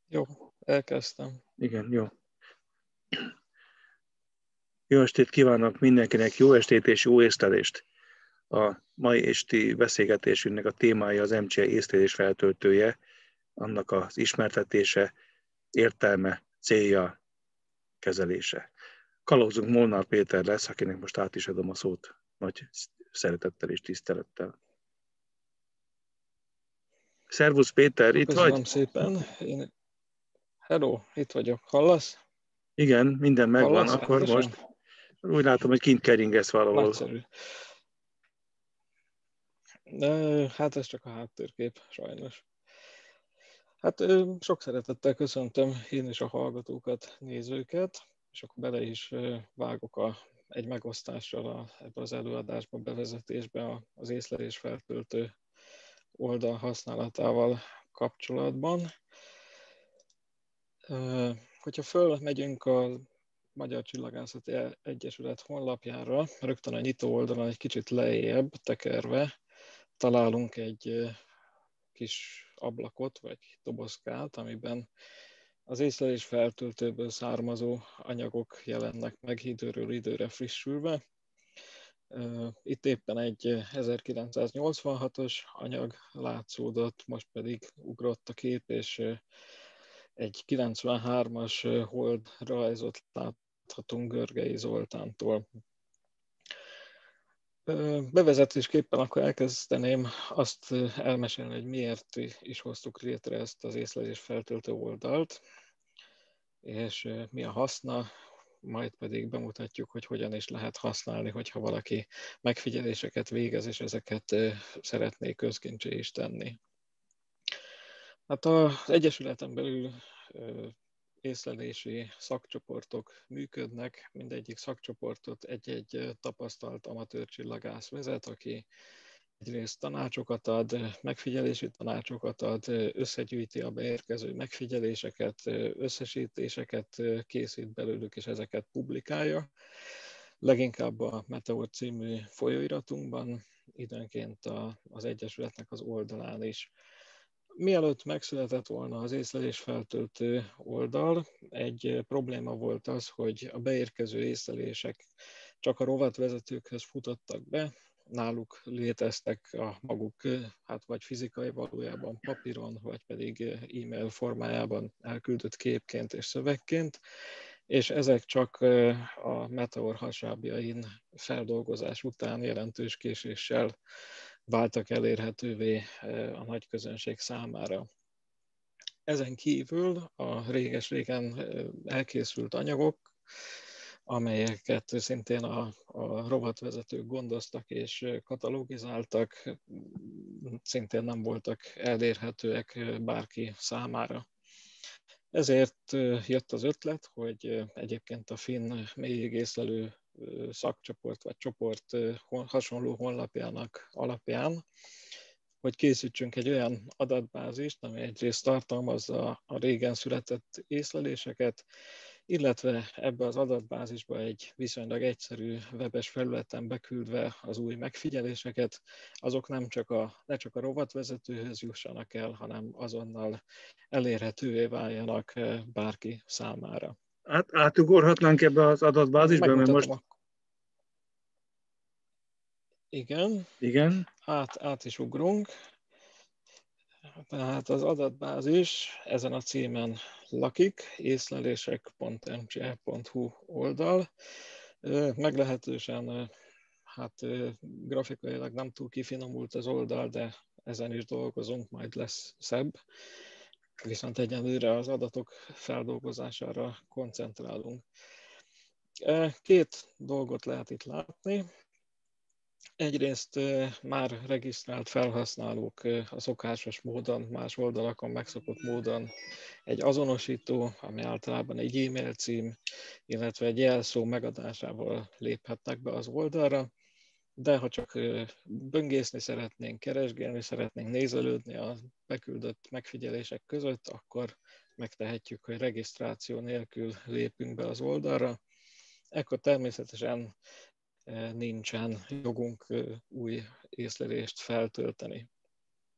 Jó, elkezdtem. Igen, jó. Jó estét kívánok mindenkinek, jó estét és jó észlelést. A mai esti beszélgetésünknek a témája az MCI észlelés feltöltője, annak az ismertetése, értelme, célja, kezelése. Kalauzunk Molnár Péter lesz, akinek most át is adom a szót nagy szeretettel és tisztelettel. Szervusz Péter, itt Köszönöm vagy? szépen. Hello, itt vagyok. Hallasz? Igen, minden megvan, Hallasz akkor rendesen? most úgy látom, hogy kint keringesz valahol. Nagyszerű. Hát ez csak a háttérkép, sajnos. Hát sok szeretettel köszöntöm én is a hallgatókat, nézőket, és akkor bele is vágok egy megosztással ebbe az előadásba, bevezetésbe az észlelés feltöltő oldal használatával kapcsolatban. Hogyha fölmegyünk a Magyar Csillagászati Egyesület honlapjára, rögtön a nyitó oldalon egy kicsit lejjebb tekerve találunk egy kis ablakot, vagy dobozkát, amiben az észlelés feltöltőből származó anyagok jelennek meg időről időre frissülve. Itt éppen egy 1986-os anyag látszódott, most pedig ugrott a kép, és egy 93-as holdrajzot láthatunk Görgei Zoltántól. Bevezetésképpen akkor elkezdeném azt elmesélni, hogy miért is hoztuk létre ezt az észlelés feltöltő oldalt, és mi a haszna, majd pedig bemutatjuk, hogy hogyan is lehet használni, hogyha valaki megfigyeléseket végez, és ezeket szeretné közkincsé is tenni. Hát az Egyesületen belül észlelési szakcsoportok működnek, mindegyik szakcsoportot egy-egy tapasztalt amatőr csillagász vezet, aki egyrészt tanácsokat ad, megfigyelési tanácsokat ad, összegyűjti a beérkező megfigyeléseket, összesítéseket készít belőlük, és ezeket publikálja. Leginkább a Meteor című folyóiratunkban, időnként az Egyesületnek az oldalán is. Mielőtt megszületett volna az észlelés feltöltő oldal, egy probléma volt az, hogy a beérkező észlelések csak a rovatvezetőkhöz futottak be, náluk léteztek a maguk, hát vagy fizikai valójában papíron, vagy pedig e-mail formájában elküldött képként és szövegként, és ezek csak a Meteor hasábjain feldolgozás után jelentős késéssel váltak elérhetővé a nagy közönség számára. Ezen kívül a réges-régen elkészült anyagok, amelyeket szintén a rovatvezetők gondoztak és katalogizáltak, szintén nem voltak elérhetőek bárki számára. Ezért jött az ötlet, hogy egyébként a finn mélyégészlelő szakcsoport vagy csoport hasonló honlapjának alapján, hogy készítsünk egy olyan adatbázist, ami egyrészt tartalmazza a régen született észleléseket, illetve ebbe az adatbázisba egy viszonylag egyszerű webes felületen beküldve az új megfigyeléseket, azok ne csak a rovatvezetőhöz jussanak el, hanem azonnal elérhetővé váljanak bárki számára. Átugorhatnánk ebbe az adatbázisba, mert Megmutatom most... Igen. Igen. Át is ugrunk. Tehát az adatbázis ezen a címen lakik, észlelések.mce.hu oldal. Meglehetősen grafikailag nem túl kifinomult az oldal, de ezen is dolgozunk, majd lesz szebb. Viszont egyenlőre az adatok feldolgozására koncentrálunk. Két dolgot lehet itt látni. Egyrészt már regisztrált felhasználók a szokásos módon, más oldalakon megszokott módon egy azonosító, ami általában egy e-mail cím, illetve egy jelszó megadásával léphetnek be az oldalra, de ha csak böngészni szeretnénk, keresgélni szeretnénk, nézelődni a beküldött megfigyelések között, akkor megtehetjük, hogy regisztráció nélkül lépünk be az oldalra. Ekkor természetesen nincsen jogunk új észlelést feltölteni.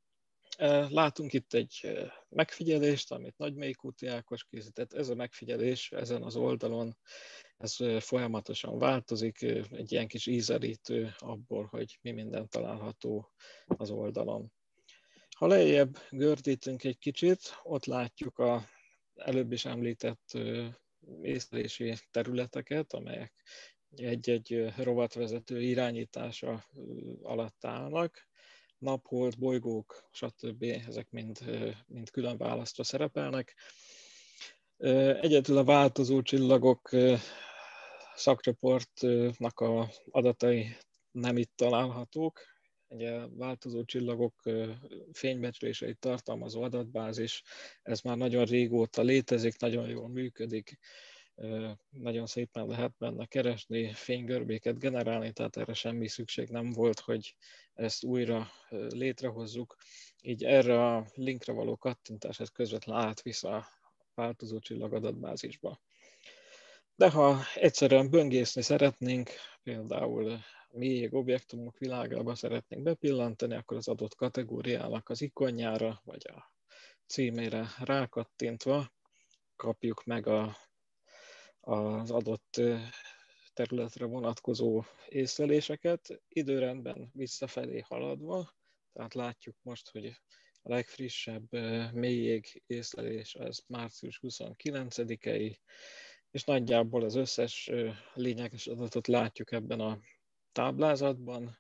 Látunk itt egy megfigyelést, amit Nagymékúti Ákos készített. Ez a megfigyelés ezen az oldalon, ez folyamatosan változik, egy ilyen kis ízelítő abból, hogy mi minden található az oldalon. Ha lejjebb gördítünk egy kicsit, ott látjuk az előbb is említett észlelési területeket, amelyek egy-egy rovatvezető irányítása alatt állnak. Naphold, bolygók, stb. Ezek mind külön választva szerepelnek. Egyedül a változó csillagok szakcsoportnak az adatai nem itt találhatók. Ugye változó csillagok fénybecsléseit tartalmazó adatbázis, ez már nagyon régóta létezik, nagyon jól működik, nagyon szépen lehet benne keresni, fénygörbéket generálni, tehát erre semmi szükség nem volt, hogy ezt újra létrehozzuk. Így erre a linkre való kattintás, ez közvetlenül átvisz a változó csillag adatbázisba. De ha egyszerűen böngészni szeretnénk, például mélyég objektumok világába szeretnénk bepillantani, akkor az adott kategóriának az ikonjára, vagy a címére rákattintva kapjuk meg az adott területre vonatkozó észleléseket, időrendben visszafelé haladva, tehát látjuk most, hogy a legfrissebb mélyjég észlelés az március 29-i, és nagyjából az összes lényeges adatot látjuk ebben a táblázatban.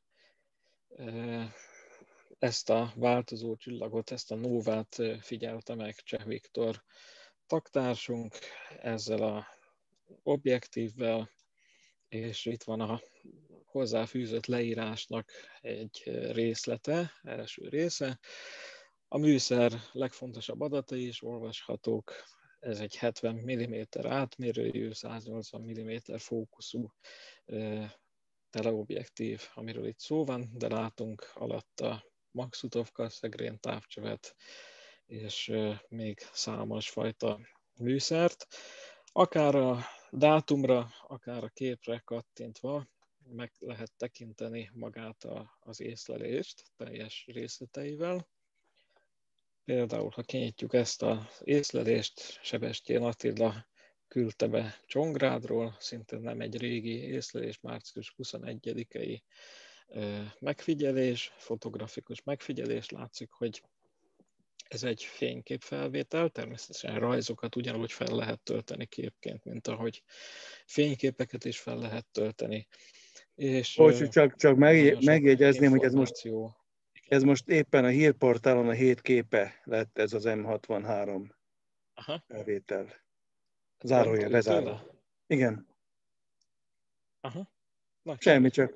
Ezt a változó csillagot, ezt a nóvát figyelte meg Cseh Viktor taktársunk ezzel az objektívvel, és itt van a hozzáfűzött leírásnak egy részlete, első része. A műszer legfontosabb adatai is olvashatók. Ez egy 70 mm átmérőjű, 180 mm fókuszú teleobjektív, amiről itt szó van, de látunk alatta Maksutov-Cassegrain távcsövet, és még számos fajta műszert. Akár a dátumra, akár a képre kattintva meg lehet tekinteni magát az észlelést teljes részleteivel. Például, ha kinyitjuk ezt az észlelést, Sebestyén Attila küldte be Csongrádról, szintén nem egy régi észlelés, március 21-i megfigyelés, fotografikus megfigyelés. Látszik, hogy ez egy fényképfelvétel, természetesen rajzokat ugyanúgy fel lehet tölteni képként, mint ahogy fényképeket is fel lehet tölteni. És Bocs, csak megjegyezném, hogy információ. ez most éppen a hírportálon a 7 képe lett ez az M63 felvétel. Zárója, bezárva. Igen. Aha. Na, semmi, csak.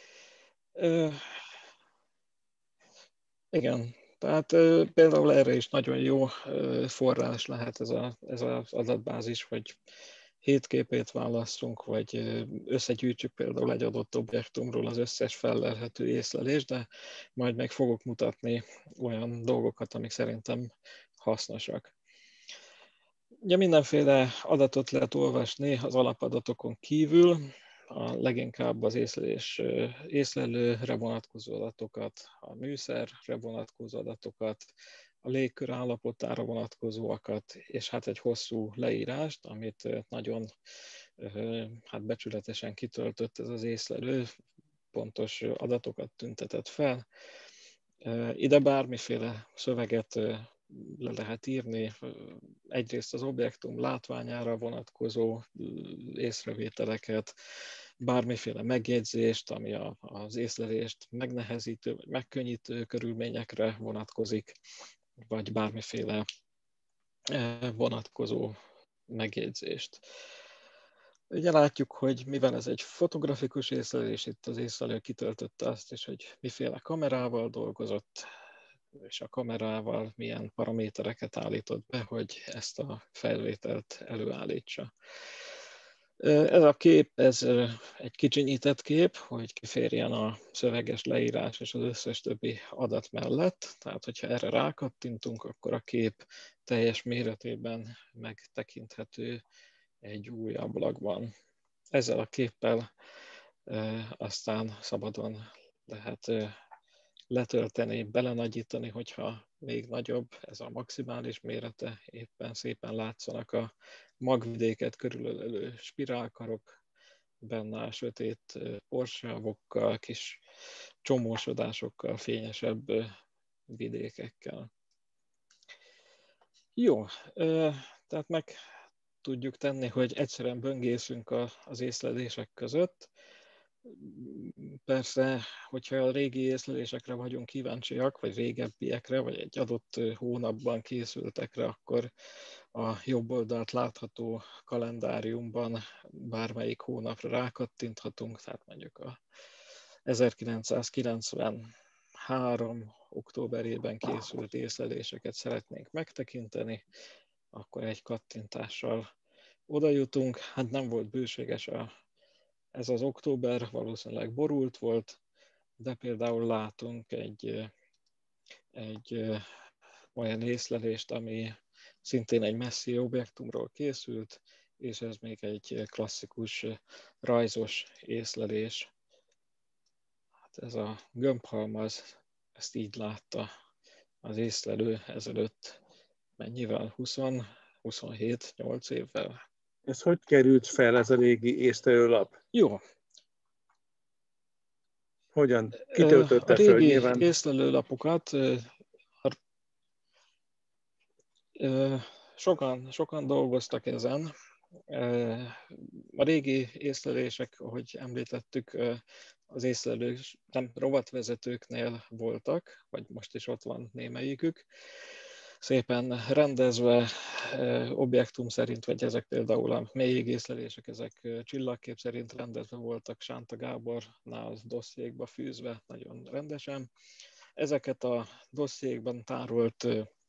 Igen, tehát például erre is nagyon jó forrás lehet ez az adatbázis, hogy 7 képét választunk, vagy összegyűjtsük például egy adott objektumról az összes fellelhető észlelést, de majd meg fogok mutatni olyan dolgokat, amik szerintem hasznosak. Ugye mindenféle adatot lehet olvasni az alapadatokon kívül, a leginkább az észlelőre vonatkozó adatokat, a műszerre vonatkozó adatokat, a légkör állapotára vonatkozóakat, és hát egy hosszú leírást, amit nagyon becsületesen kitöltött ez az észlelő, pontos adatokat tüntetett fel. Ide bármiféle szöveget le lehet írni, egyrészt az objektum látványára vonatkozó észrevételeket, bármiféle megjegyzést, ami az észlelést megnehezítő vagy megkönnyítő körülményekre vonatkozik, vagy bármiféle vonatkozó megjegyzést. Ugye látjuk, hogy mivel ez egy fotografikus észlelés, itt az észlelő kitöltötte azt is, hogy miféle kamerával dolgozott, és a kamerával milyen paramétereket állított be, hogy ezt a felvételt előállítsa. Ez a kép, ez egy kicsinyített kép, hogy kiférjen a szöveges leírás és az összes többi adat mellett. Tehát, hogyha erre rákattintunk, akkor a kép teljes méretében megtekinthető egy új ablakban. Ezzel a képpel aztán szabadon lehet letölteni, belenagyítani, hogyha még nagyobb, ez a maximális mérete, éppen szépen látszanak a magvidéket körülölelő spirálkarok, benne a sötét porsávokkal, kis csomósodásokkal, fényesebb vidékekkel. Jó, tehát meg tudjuk tenni, hogy egyszerűen böngészünk az észlelések között. Persze, hogyha a régi észlelésekre vagyunk kíváncsiak, vagy régebbiekre, vagy egy adott hónapban készültekre, akkor a jobb oldalt látható kalendáriumban bármelyik hónapra rákattinthatunk, tehát mondjuk a 1993. októberében készült észleléseket szeretnénk megtekinteni, akkor egy kattintással oda jutunk. Hát nem volt bőséges ez az október, valószínűleg borult volt, de például látunk egy olyan észlelést, ami szintén egy messzi objektumról készült, és ez még egy klasszikus rajzos észlelés. Hát ez a gömbhalmaz, ezt így látta az észlelő ezelőtt mennyivel? 27-8 évvel. Ez hogy került fel, ez a régi észlelőlap? Jó. Hogyan? Kitöltötte a föl régi nyilván? észlelőlapokat sokan dolgoztak ezen. A régi észlelések, ahogy említettük, az észlelők nem rovatvezetőknél voltak, vagy most is ott van némelyikük, szépen rendezve objektum szerint, vagy ezek például a mélyégészlelések, ezek csillagkép szerint rendezve voltak Sánta Gábornál dossziékba fűzve nagyon rendesen. Ezeket a dossziékban tárolt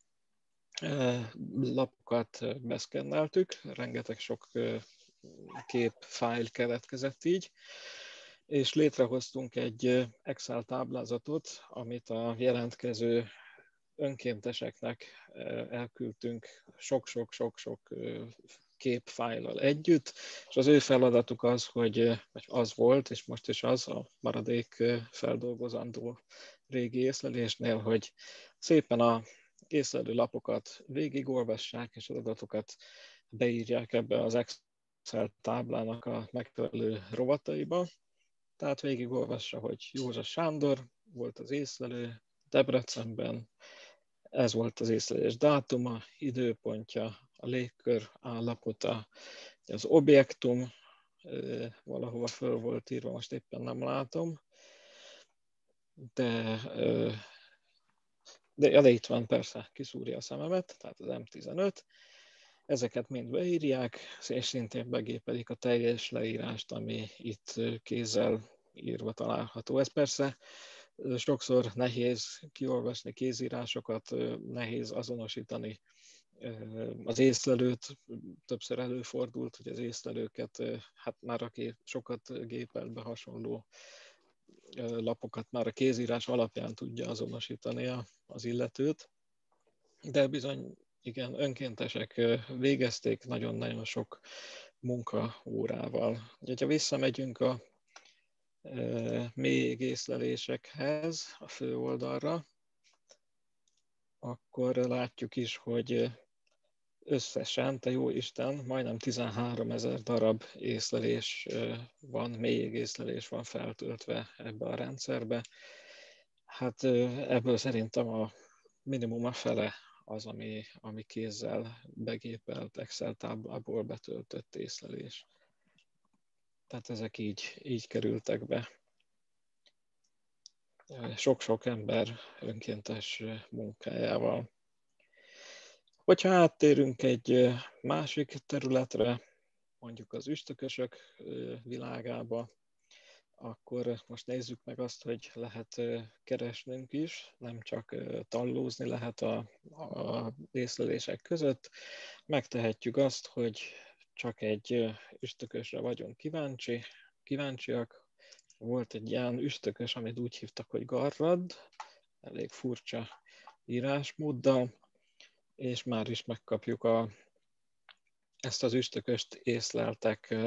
lapokat beszkenneltük, rengeteg sok képfájl keletkezett így, és létrehoztunk egy Excel táblázatot, amit a jelentkező önkénteseknek elküldtünk sok-sok képfájllal együtt, és az ő feladatuk az, hogy az volt, és most is az a maradék feldolgozandó régi észlelésnél, hogy szépen a észlelő lapokat végigolvassák, és az adatokat beírják ebbe az Excel táblának a megfelelő rovataiba. Tehát végigolvassa, hogy József Sándor volt az észlelő Debrecenben, ez volt az észlelés dátuma, időpontja, a légkör állapota, az objektum valahova föl volt írva, most éppen nem látom, de itt van, persze, kiszúrja a szememet, tehát az M15. Ezeket mind beírják, és szintén begépelik a teljes leírást, ami itt kézzel írva található. Ez persze sokszor nehéz kiolvasni kézírásokat, nehéz azonosítani az észlelőt. Többször előfordult, hogy az észlelőket, hát már aki sokat gépelt be hasonló lapokat, már a kézírás alapján tudja azonosítani az illetőt. De bizony, igen, önkéntesek végezték nagyon-nagyon sok munkaórával. Ha visszamegyünk a mélyégészlelésekhez, a fő oldalra, akkor látjuk is, hogy összesen, te jó Isten, majdnem 13 000 darab észlelés van, mélyégészlelés van feltöltve ebbe a rendszerbe. Hát ebből szerintem a minimum a fele az, ami kézzel begépelt Excel táblából betöltött észlelés. Tehát ezek így kerültek be. Sok-sok ember önkéntes munkájával. Hogyha áttérünk egy másik területre, mondjuk az üstökösök világába, akkor most nézzük meg azt, hogy lehet keresnünk is, nem csak tallózni lehet a észlelések között. Megtehetjük azt, hogy csak egy üstökösre vagyunk kíváncsiak. Volt egy ilyen üstökös, amit úgy hívtak, hogy garrad, elég furcsa írásmóddal, és már is megkapjuk ezt az üstököst észleltek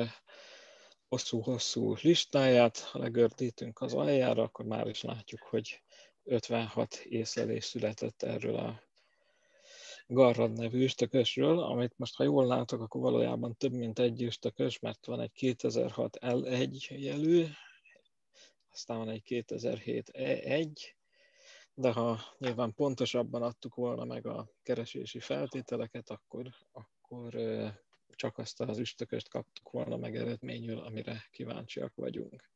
hosszú-hosszú listáját. Ha legördítünk az aljára, akkor már is látjuk, hogy 56 észlelés született erről a Garrad nevű üstökösről, amit most, ha jól látok, akkor valójában több mint egy üstökös, mert van egy 2006 L1 jelű, aztán van egy 2007 E1, de ha nyilván pontosabban adtuk volna meg a keresési feltételeket, akkor csak azt az üstököst kaptuk volna meg eredményül, amire kíváncsiak vagyunk.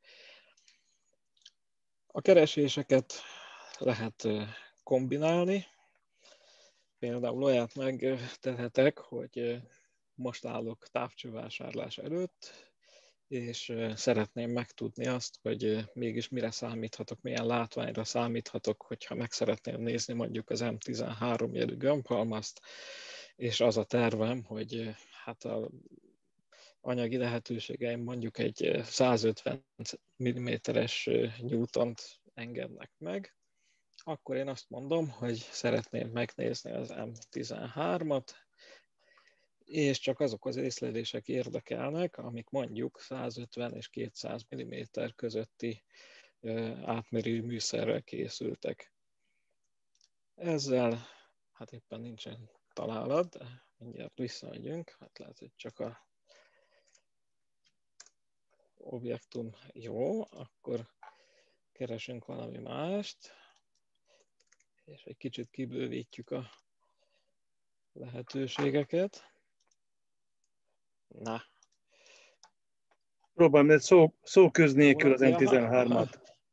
A kereséseket lehet kombinálni. Például olyat megtehetek, hogy most állok távcsővásárlás előtt, és szeretném megtudni azt, hogy mégis mire számíthatok, milyen látványra számíthatok, hogyha meg szeretném nézni mondjuk az M13 jelű gömbhalmazt, és az a tervem, hogy hát a anyagi lehetőségeim mondjuk egy 150 mm-es Newtont engednek meg, akkor én azt mondom, hogy szeretném megnézni az M13-at, és csak azok az észlelések érdekelnek, amik mondjuk 150 és 200 mm közötti átmérő műszerrel készültek. Ezzel, hát éppen nincsen találat, de mindjárt visszamegyünk, hát lehet, hogy csak a objektum jó, akkor keresünk valami mást, és egy kicsit kibővítjük a lehetőségeket. Na. Próbálom, mert szó köz nélkül az M13-at.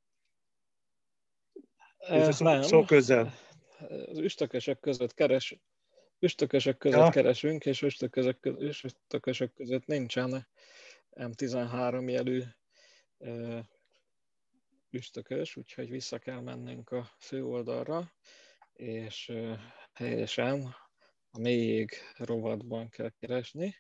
Szó közzel. Az üstökösök között keresünk, és üstökösök között nincsen M13 jelű üstökös, úgyhogy vissza kell mennünk a főoldalra, és helyesen a mélyég rovatban kell keresni.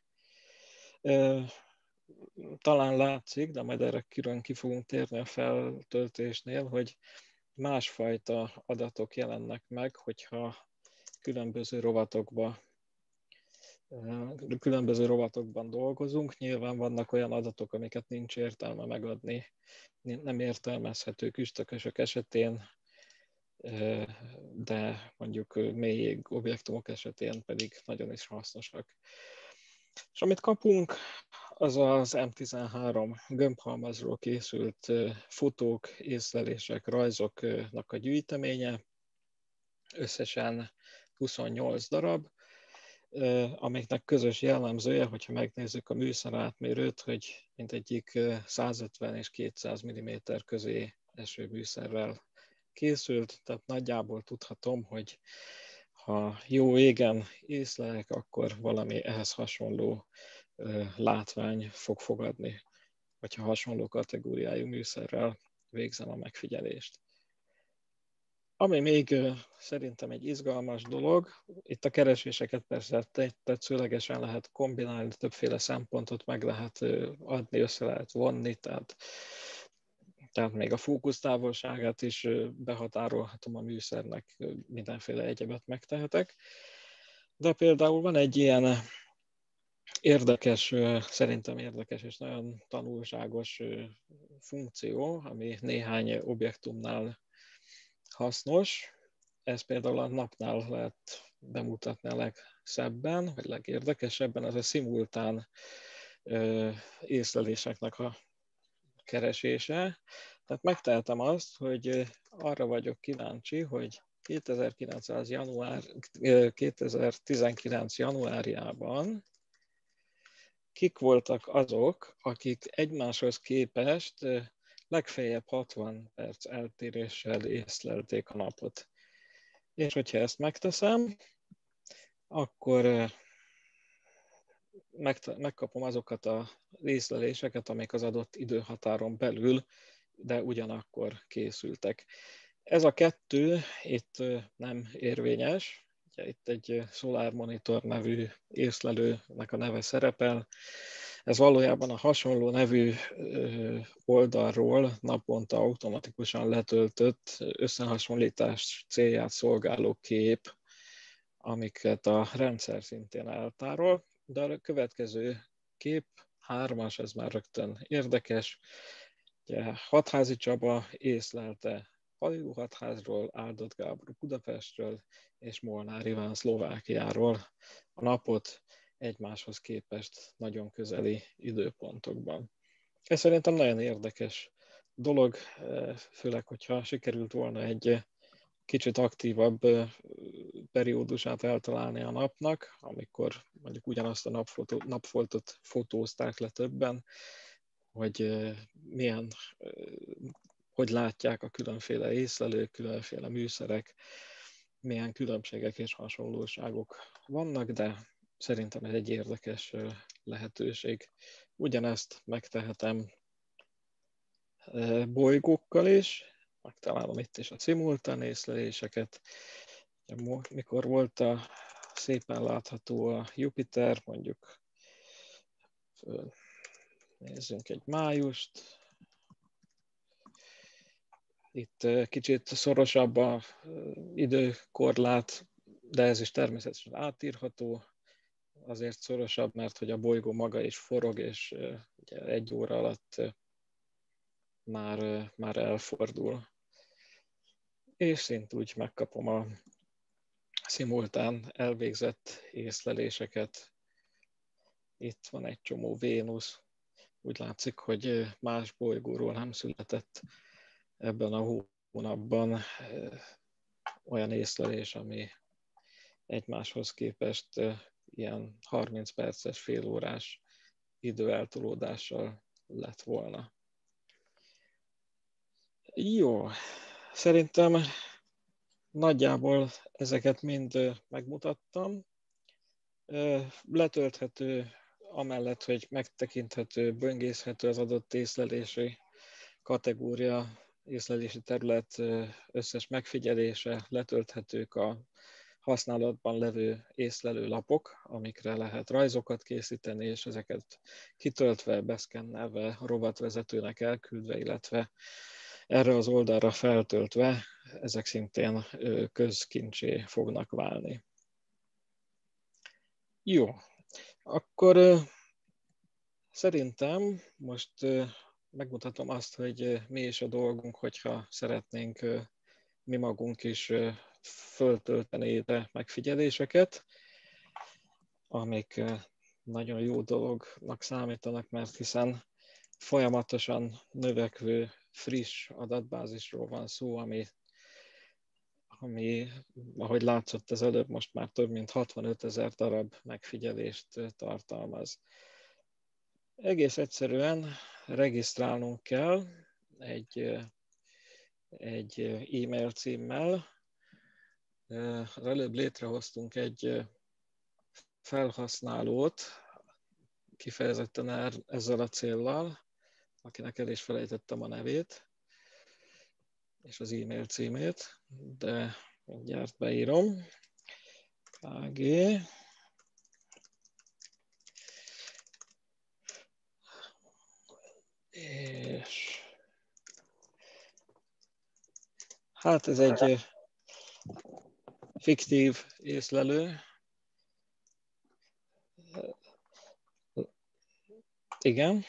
Talán látszik, de majd erre külön ki fogunk térni a feltöltésnél, hogy másfajta adatok jelennek meg, hogyha különböző rovatokban dolgozunk. Nyilván vannak olyan adatok, amiket nincs értelme megadni, nem értelmezhetők üstökösök esetén, de mondjuk mélyég objektumok esetén pedig nagyon is hasznosak. És amit kapunk, az az M13 gömbhalmazról készült fotók, észlelések, rajzoknak a gyűjteménye, összesen 28 darab, amiknek közös jellemzője, hogyha megnézzük a műszerátmérőt, hogy mindegyik 150 és 200 mm közé eső műszerrel készült, tehát nagyjából tudhatom, hogy ha jó égen észlelek, akkor valami ehhez hasonló látvány fog fogadni, vagy ha hasonló kategóriájú műszerrel végzem a megfigyelést. Ami még szerintem egy izgalmas dolog, itt a kereséseket persze tetszőlegesen lehet kombinálni, többféle szempontot meg lehet adni, össze lehet vonni, tehát még a fókusztávolságát is behatárolhatom a műszernek, mindenféle egyebet megtehetek. De például van egy ilyen szerintem érdekes és nagyon tanulságos funkció, ami néhány objektumnál hasznos. Ez például a napnál lehet bemutatni a legszebben, vagy legérdekesebben, ez a szimultán észleléseknek a keresése. Tehát megtehetem azt, hogy arra vagyok kíváncsi, hogy 2019. januárjában kik voltak azok, akik egymáshoz képest legfeljebb 60 perc eltéréssel észlelték a napot. És hogyha ezt megteszem, akkor megkapom azokat az észleléseket, amik az adott időhatáron belül, de ugyanakkor készültek. Ez a kettő itt nem érvényes. Itt egy Solar Monitor nevű észlelőnek a neve szerepel. Ez valójában a hasonló nevű oldalról naponta automatikusan letöltött összehasonlítás célját szolgáló kép, amiket a rendszer szintén eltárol. De a következő kép, 3-as, ez már rögtön érdekes. Ugye, Hatházi Csaba észlelte Paliuhatházról, Áldott Gábor Budapestről és Molnár Iván Szlovákiáról a napot egymáshoz képest nagyon közeli időpontokban. Ez szerintem nagyon érdekes dolog, főleg, hogyha sikerült volna egy kicsit aktívabb periódusát eltalálni a napnak, amikor mondjuk ugyanazt a napfoltot fotózták le többen, hogy hogy látják a különféle észlelők, különféle műszerek, milyen különbségek és hasonlóságok vannak, de szerintem ez egy érdekes lehetőség. Ugyanezt megtehetem bolygókkal is, megtalálom itt is a szimultán észleléseket. Mikor volt szépen látható a Jupiter, mondjuk nézzünk egy májust. Itt kicsit szorosabb a időkorlát, de ez is természetesen átírható. Azért szorosabb, mert hogy a bolygó maga is forog, és ugye 1 óra alatt már elfordul. És szintúgy megkapom a szimultán elvégzett észleléseket. Itt van egy csomó Vénusz. Úgy látszik, hogy más bolygóról nem született ebben a hónapban olyan észlelés, ami egymáshoz képest ilyen 30 perces, félórás időeltolódással lett volna. Jó, szerintem nagyjából ezeket mind megmutattam. Letölthető, amellett, hogy megtekinthető, böngészhető az adott észlelési kategória, észlelési terület összes megfigyelése, letölthetők a használatban levő észlelőlapok, amikre lehet rajzokat készíteni, és ezeket kitöltve, beszkennelve, rovatvezetőnek elküldve, illetve erre az oldalra feltöltve, ezek szintén közkincsé fognak válni. Jó, akkor szerintem most megmutatom azt, hogy mi is a dolgunk, hogyha szeretnénk mi magunk is föltölteni ide megfigyeléseket, amik nagyon jó dolognak számítanak, mert hiszen folyamatosan növekvő, friss adatbázisról van szó, ami, ahogy látszott az előbb, most már több mint 65 000 darab megfigyelést tartalmaz. Egész egyszerűen regisztrálnunk kell egy e-mail címmel. Az előbb létrehoztunk egy felhasználót, kifejezetten ezzel a céllal, akinek el is felejtettem a nevét, és az e-mail címét, de mindjárt beírom. AG. És hát ez egy fiktív észlelő. Igen.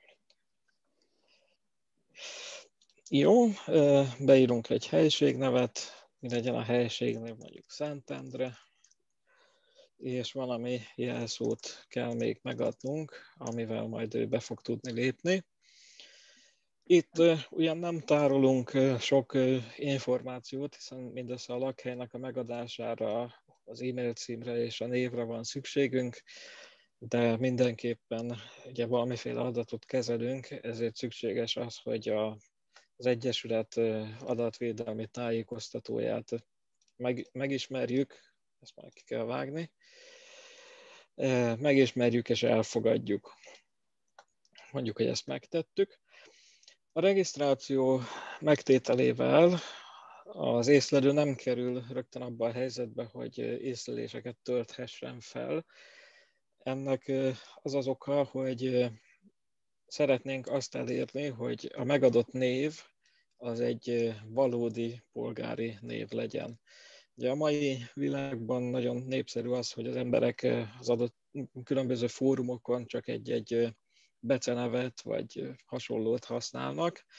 Jó, beírunk egy helységnevet, mi legyen a helységnév, mondjuk Szentendre, és valami jelszót kell még megadnunk, amivel majd ő be fog tudni lépni. Itt ugyan nem tárolunk sok információt, hiszen mindössze a lakhelynek a megadására, az e-mail címre és a névre van szükségünk, de mindenképpen ugye valamiféle adatot kezelünk, ezért szükséges az, hogy az Egyesület adatvédelmi tájékoztatóját megismerjük, ezt már ki kell vágni, megismerjük és elfogadjuk. Mondjuk, hogy ezt megtettük. A regisztráció megtételével az észlelő nem kerül rögtön abba a helyzetbe, hogy észleléseket tölthessen fel. Ennek az az oka, hogy szeretnénk azt elérni, hogy a megadott név az egy valódi polgári név legyen. Ugye a mai világban nagyon népszerű az, hogy az emberek az adott különböző fórumokon csak egy becenevet vagy hasonlót használnak,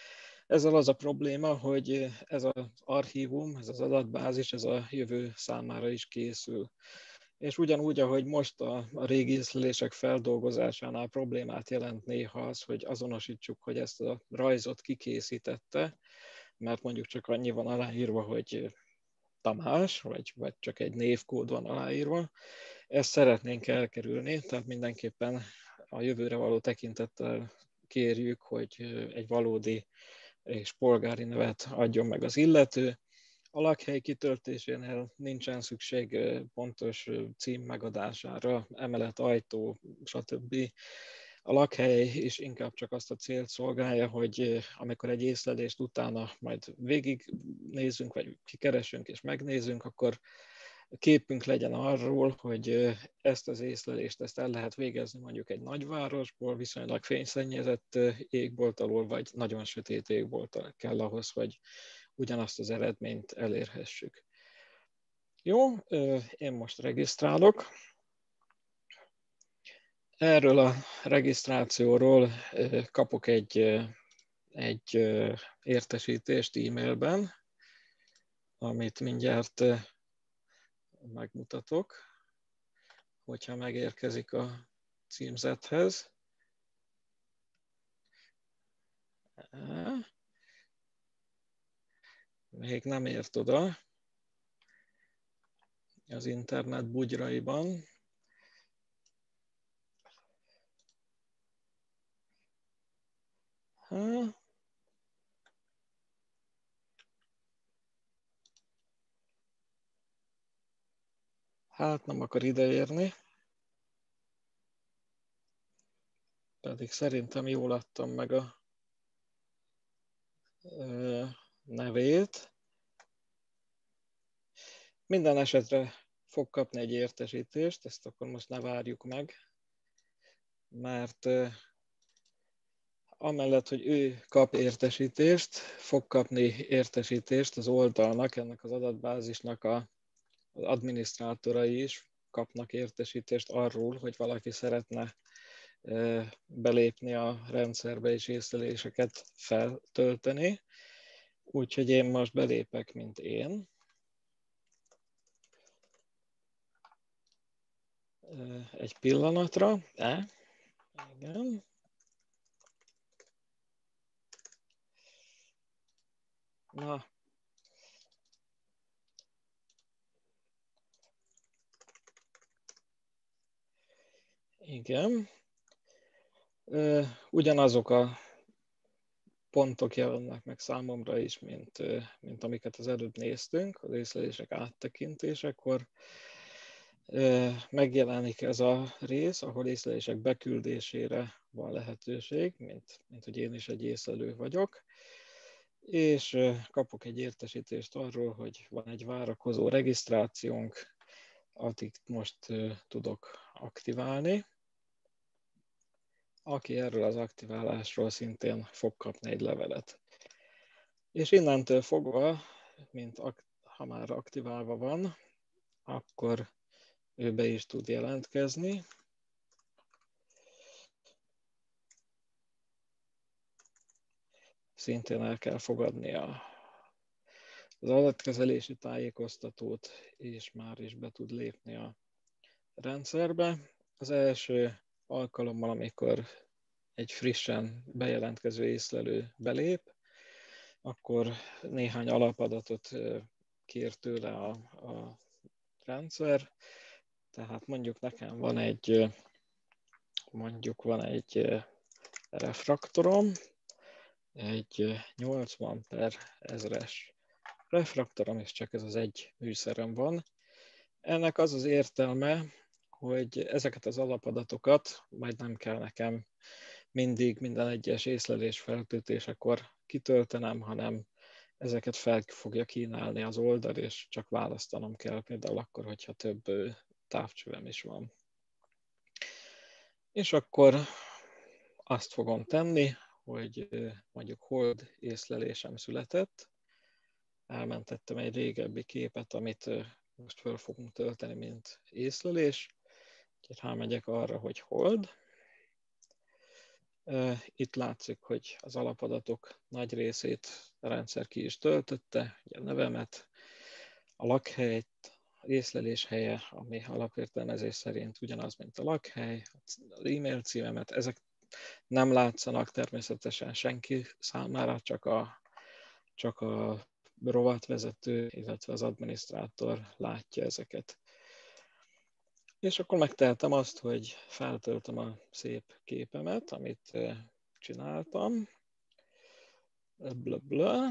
Ezzel az a probléma, hogy ez az archívum, ez az adatbázis, ez a jövő számára is készül. És ugyanúgy, ahogy most a régi észlelések feldolgozásánál problémát jelent néha az, hogy azonosítsuk, hogy ezt a rajzot kikészítette, mert mondjuk csak annyi van aláírva, hogy Tamás, vagy csak egy névkód van aláírva. Ezt szeretnénk elkerülni, tehát mindenképpen a jövőre való tekintettel kérjük, hogy egy valódi és polgári nevet adjon meg az illető. A lakhely kitöltésénél nincsen szükség pontos cím megadására, emelet, ajtó, stb. A lakhely is inkább csak azt a célt szolgálja, hogy amikor egy észlelést utána majd végignézünk, vagy kikeresünk és megnézünk, akkor képünk legyen arról, hogy ezt az észlelést ezt el lehet végezni mondjuk egy nagyvárosból, viszonylag fényszennyezett égbolt alól, vagy nagyon sötét égbolt kell ahhoz, hogy ugyanazt az eredményt elérhessük. Jó, én most regisztrálok. Erről a regisztrációról kapok egy értesítést e-mailben, amit mindjárt megmutatok, hogyha megérkezik a címzethez. Még nem ért oda az internet bugyraiban. Hát nem akar ideérni. Pedig szerintem jól adtam meg a nevét. Minden esetre fog kapni egy értesítést, ezt akkor most ne várjuk meg, mert amellett, hogy ő kap értesítést, fog kapni értesítést az oldalnak, ennek az adatbázisnak az adminisztrátorai is kapnak értesítést arról, hogy valaki szeretne belépni a rendszerbe és észleléseket feltölteni. Úgyhogy én most belépek, mint én. Egy pillanatra. Igen. Na. Igen. Ugyanazok a pontok jelennek meg számomra is, mint amiket az előbb néztünk, az észlelések áttekintésekor. Megjelenik ez a rész, ahol észlelések beküldésére van lehetőség, mint hogy én is egy észlelő vagyok, és kapok egy értesítést arról, hogy van egy várakozó regisztrációnk, addig most tudok aktiválni. Aki erről az aktiválásról szintén fog kapni egy levelet. És innentől fogva, ha már aktiválva van, akkor ő be is tud jelentkezni. Szintén el kell fogadni az adatkezelési tájékoztatót, és már is be tud lépni a rendszerbe. Az első alkalommal, amikor egy frissen bejelentkező észlelő belép, akkor néhány alapadatot kér tőle a rendszer. Tehát mondjuk nekem van egy refraktorom, egy 80/1000-es refraktorom, és csak ez az egy műszerem van. Ennek az az értelme, hogy ezeket az alapadatokat majd nem kell nekem mindig minden egyes észlelés feltöltésekor kitöltenem, hanem ezeket fel fogja kínálni az oldal, és csak választanom kell, például akkor, hogyha több távcsövem is van. És akkor azt fogom tenni, hogy mondjuk hold észlelésem született, elmentettem egy régebbi képet, amit most föl fogunk tölteni, mint észlelés. Úgyhogy rámegyek arra, hogy hold. Itt látszik, hogy az alapadatok nagy részét a rendszer ki is töltötte, ugye a nevemet, a lakhelyt, a észlelés helye, ami alapértelmezés szerint ugyanaz, mint a lakhely, az e-mail címemet, ezek nem látszanak természetesen senki számára, csak a rovatvezető, illetve az adminisztrátor látja ezeket. És akkor megtehetem azt, hogy feltöltöm a szép képemet, amit csináltam. Blablabla.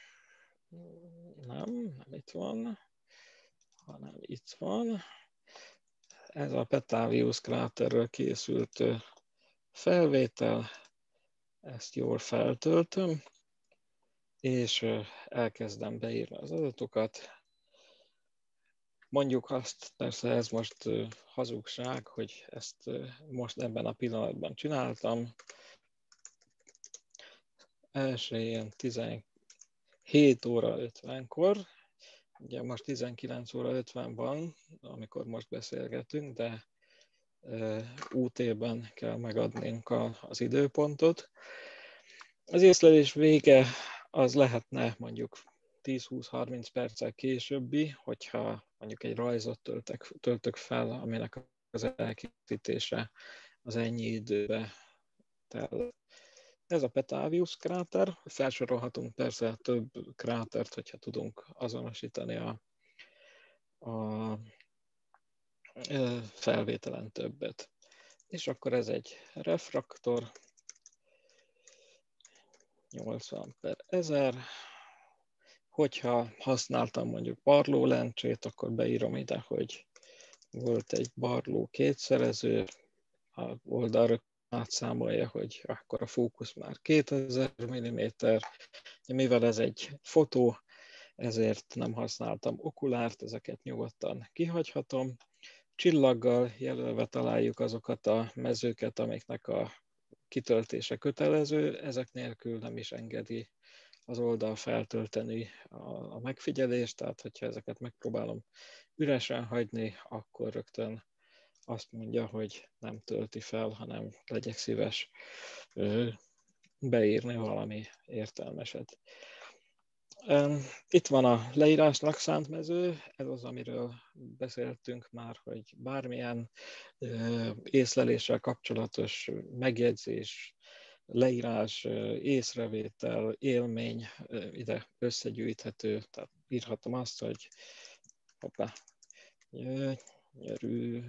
Nem itt van, hanem itt van. Ez a Petavius kráterről készült felvétel, ezt jól feltöltöm, és elkezdem beírni az adatokat. Mondjuk azt, persze ez most hazugság, hogy ezt most ebben a pillanatban csináltam. Elsőjén 17 óra 50-kor, ugye most 19 óra 50 van, amikor most beszélgetünk, de UT-ben kell megadnunk az időpontot. Az észlelés vége az lehetne mondjuk 10-20-30 perccel későbbi, hogyha mondjuk egy rajzot töltök fel, aminek az elkészítése az ennyi időbe tel. Ez a Petavius kráter, felsorolhatunk persze több krátert, hogyha tudunk azonosítani a felvételen többet. És akkor ez egy refraktor, 80/1000. Hogyha használtam mondjuk barlólencsét, akkor beírom ide, hogy volt egy barló kétszerező, a oldalra átszámolja, hogy akkor a fókusz már 2000 mm. Mivel ez egy fotó, ezért nem használtam okulárt, ezeket nyugodtan kihagyhatom. Csillaggal jelölve találjuk azokat a mezőket, amiknek a kitöltése kötelező, ezek nélkül nem is engedi az oldal feltölteni a megfigyelést, tehát hogyha ezeket megpróbálom üresen hagyni, akkor rögtön azt mondja, hogy nem tölti fel, hanem legyek szíves beírni valami értelmeset. Itt van a leírásnak szánt mező, ez az, amiről beszéltünk már, hogy bármilyen észleléssel kapcsolatos megjegyzés, leírás, észrevétel, élmény ide összegyűjthető, tehát írhatom azt, hogy hoppá, gyönyörű,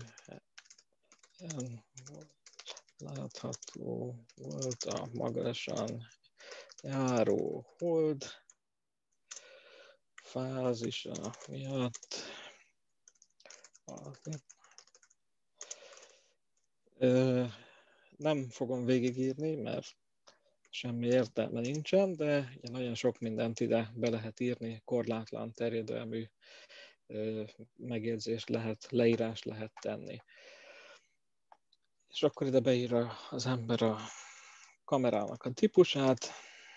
látható volt a magasan járó hold fázisa miatt. Nem fogom végigírni, mert semmi értelme nincsen, de nagyon sok mindent ide be lehet írni, korlátlan terjedelmű megjegyzést lehet, leírást lehet tenni. És akkor ide beír az ember a kamerának a típusát,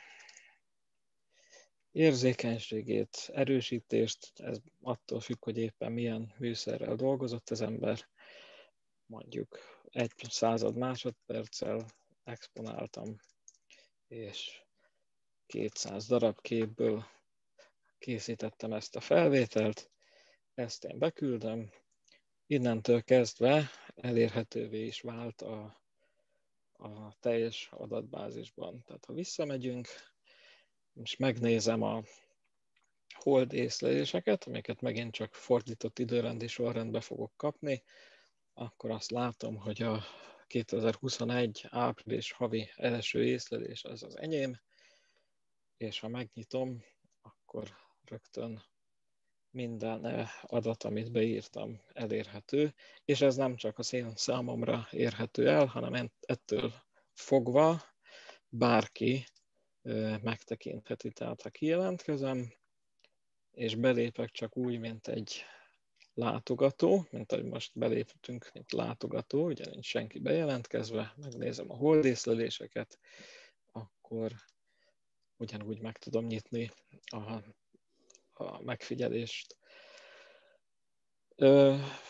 érzékenységét, erősítést, ez attól függ, hogy éppen milyen műszerrel dolgozott az ember. Mondjuk 1/100 másodperccel exponáltam, és 200 darab képből készítettem ezt a felvételt, ezt én beküldöm, innentől kezdve elérhetővé is vált a teljes adatbázisban. Tehát ha visszamegyünk, és megnézem a hold észleléseket, amiket megint csak fordított időrendi sorrendbe fogok kapni, akkor azt látom, hogy a 2021 április havi első észlelés az az enyém, és ha megnyitom, akkor rögtön minden adat, amit beírtam, elérhető, és ez nem csak az én számomra érhető el, hanem ettől fogva bárki megtekintheti. Tehát ha kijelentkezem, és belépek csak úgy, mint egy látogató, mint ahogy most beléptünk, mint látogató, ugye nincs senki bejelentkezve, megnézem a holdészleléseket, akkor ugyanúgy meg tudom nyitni a megfigyelést.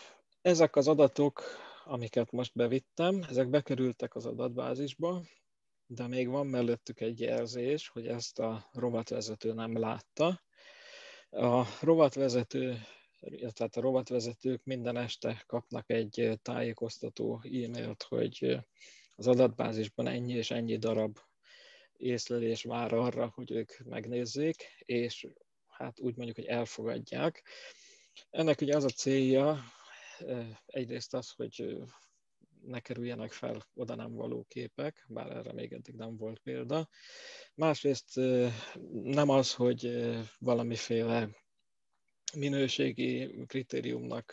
Ezek az adatok, amiket most bevittem, ezek bekerültek az adatbázisba, de még van mellettük egy jelzés, hogy ezt a rovatvezető nem látta. A rovatvezető, tehát a rovatvezetők minden este kapnak egy tájékoztató e-mailt, hogy az adatbázisban ennyi és ennyi darab észlelés vár arra, hogy ők megnézzék, és hát úgy mondjuk, hogy elfogadják. Ennek ugye az a célja, egyrészt az, hogy ne kerüljenek fel oda nem való képek, bár erre még eddig nem volt példa. Másrészt nem az, hogy valamiféle minőségi kritériumnak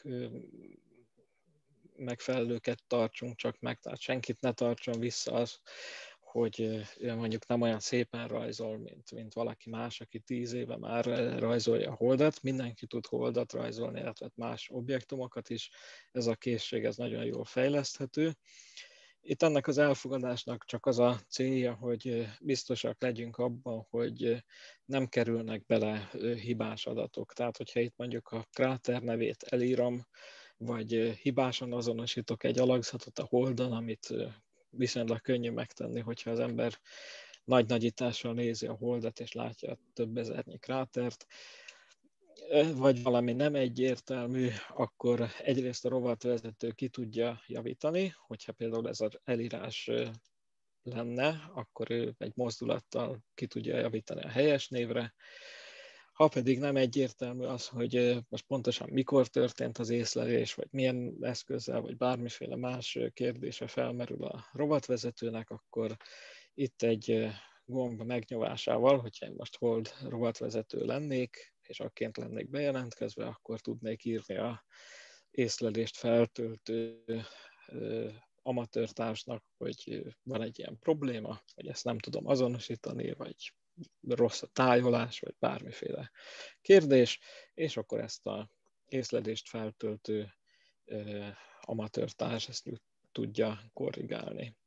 megfelelőket tartsunk csak meg, tehát senkit ne tartson vissza az, hogy mondjuk nem olyan szépen rajzol, mint valaki más, aki 10 éve már rajzolja a holdat. Mindenki tud holdat rajzolni, illetve más objektumokat is. Ez a készség ez nagyon jól fejleszthető. Itt ennek az elfogadásnak csak az a célja, hogy biztosak legyünk abban, hogy nem kerülnek bele hibás adatok. Tehát, hogyha itt mondjuk a kráter nevét elírom, vagy hibásan azonosítok egy alakzatot a holdon, amit viszonylag könnyű megtenni, hogyha az ember nagy nagyítással nézi a holdat, és látja több ezernyi krátert, vagy valami nem egyértelmű, akkor egyrészt a rovatvezető ki tudja javítani, hogyha például ez az elírás lenne, akkor ő egy mozdulattal ki tudja javítani a helyes névre. Ha pedig nem egyértelmű az, hogy most pontosan mikor történt az észlelés, vagy milyen eszközzel, vagy bármiféle más kérdése felmerül a rovatvezetőnek, akkor itt egy gomb megnyomásával, hogyha én most hold rovatvezető lennék, és akként lennék bejelentkezve, akkor tudnék írni a észlelést feltöltő amatőrtársnak, hogy van egy ilyen probléma, hogy ezt nem tudom azonosítani, vagy rossz a tájolás, vagy bármiféle kérdés, és akkor ezt a észlelést feltöltő amatőrtárs ezt tudja korrigálni.